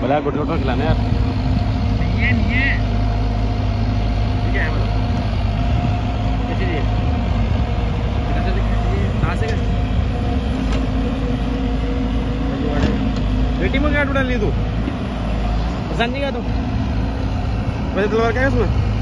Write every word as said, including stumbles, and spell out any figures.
बोला good doctor खिलाना यार। ये नहीं है क्या है मतलब कैसे दिए कितना से दिखाइए कहाँ से गए रेटिंग में क्या डाल ली तू पसंद नहीं का तू वैसे तलवार क्या है उसमें